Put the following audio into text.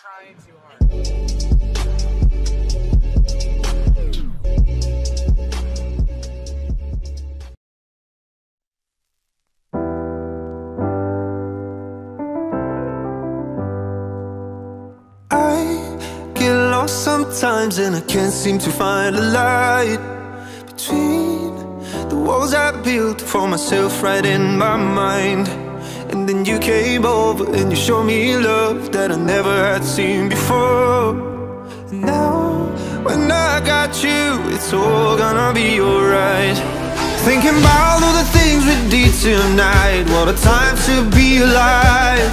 Sometimes and I can't seem to find a light between the walls I built for myself right in my mind. And then you came over and you showed me love that I never had seen before. And now when I got you, it's all gonna be alright. Thinking about all the things we did tonight, what a time to be alive.